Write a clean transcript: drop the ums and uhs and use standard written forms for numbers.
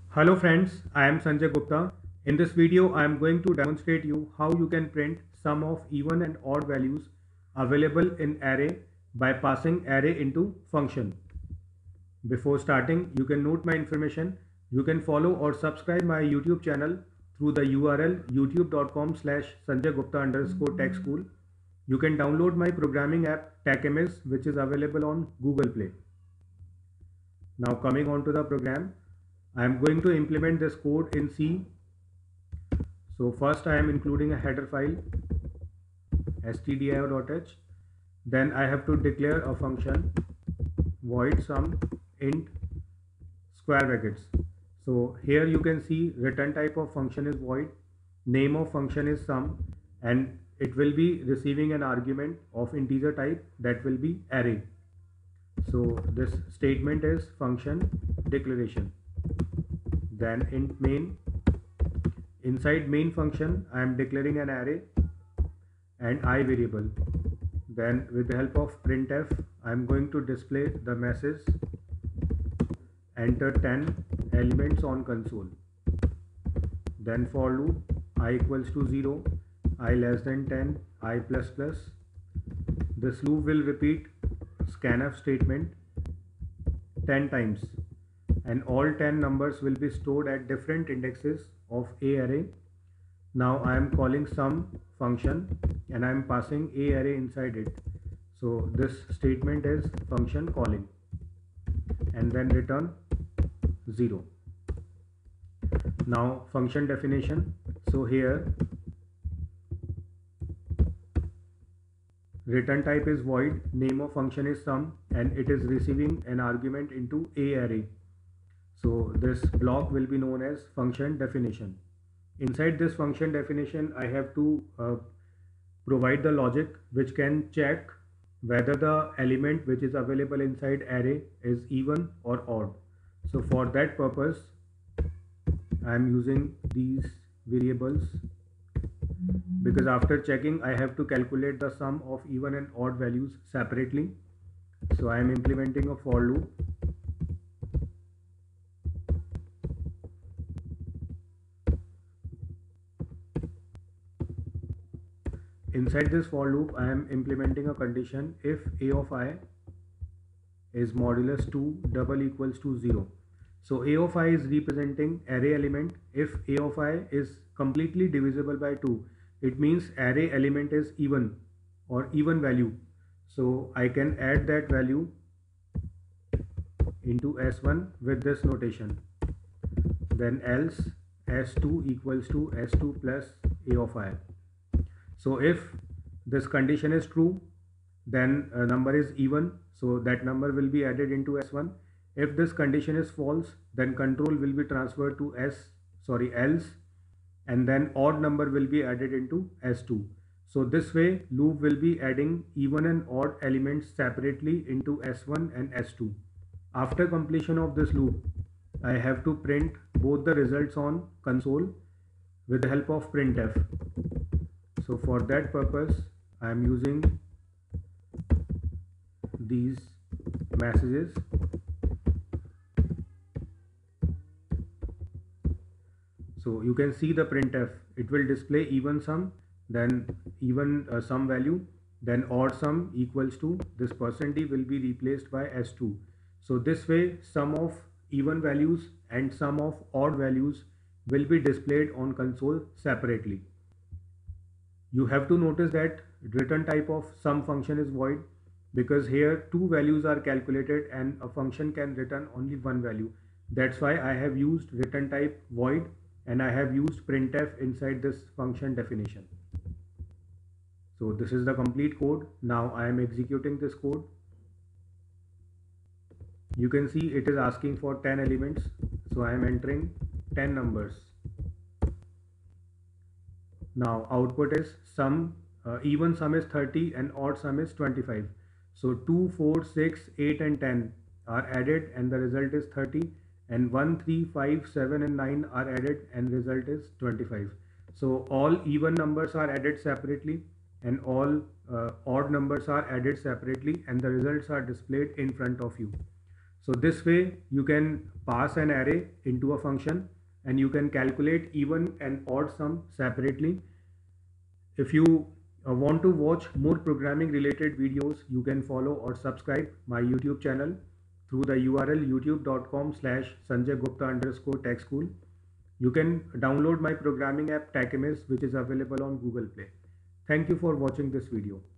Hello friends, I am Sanjay Gupta. In this video, I am going to demonstrate you how you can print sum of even and odd values available in array by passing array into function. Before starting, you can note my information. You can follow or subscribe my YouTube channel through the URL youtube.com/sanjaygupta_tech school. You can download my programming app TechMS, which is available on Google Play. Now coming on to the program, I am going to implement this code in C. So first I am including a header file stdio.h. Then I have to declare a function void sum int square brackets. So here you can see return type of function is void, name of function is sum, and it will be receiving an argument of integer type that will be array. So this statement is function declaration. Then int main, inside main function I am declaring an array and I variable. Then with the help of printf I am going to display the message enter 10 elements on console. Then for loop I equals to 0, I less than 10, I plus plus. This loop will repeat scanf statement 10 times and all 10 numbers will be stored at different indexes of a array. Now I am calling sum function and I am passing a array inside it. So this statement is function calling and then return 0. Now function definition. So here return type is void, name of function is sum, and it is receiving an argument into a array. So this block will be known as function definition. Inside this function definition, I have to provide the logic which can check whether the element which is available inside array is even or odd. So for that purpose, I am using these variables because after checking, I have to calculate the sum of even and odd values separately. So I am implementing a for loop. Inside this for loop, I am implementing a condition if a of I is modulus 2 double equals to 0. So a of I is representing array element. If a of I is completely divisible by 2, it means array element is even or even value. So I can add that value into S1 with this notation. Then else S2 equals to S2 plus a of I. So if this condition is true, then a number is even, so that number will be added into S1. If this condition is false, then control will be transferred to else, and then odd number will be added into S2. So this way loop will be adding even and odd elements separately into S1 and S2. After completion of this loop, I have to print both the results on console with the help of printf. So for that purpose, I am using these messages. So you can see the printf. It will display even sum, then even sum value, then odd sum equals to this %d will be replaced by S2. So this way, sum of even values and sum of odd values will be displayed on console separately. You have to notice that return type of sum function is void because here two values are calculated and a function can return only one value. That's why I have used return type void and I have used printf inside this function definition. So this is the complete code. Now I am executing this code. You can see it is asking for 10 elements. So I am entering 10 numbers. Now output is sum, even sum is 30 and odd sum is 25. So 2, 4, 6, 8 and 10 are added and the result is 30, and 1, 3, 5, 7 and 9 are added and result is 25. So all even numbers are added separately and all odd numbers are added separately and the results are displayed in front of you. So this way you can pass an array into a function and you can calculate even and odd sum separately. If you want to watch more programming related videos, you can follow or subscribe my YouTube channel through the URL youtube.com/sanjaygupta_tech school. You can download my programming app TechMS, which is available on Google Play. Thank you for watching this video.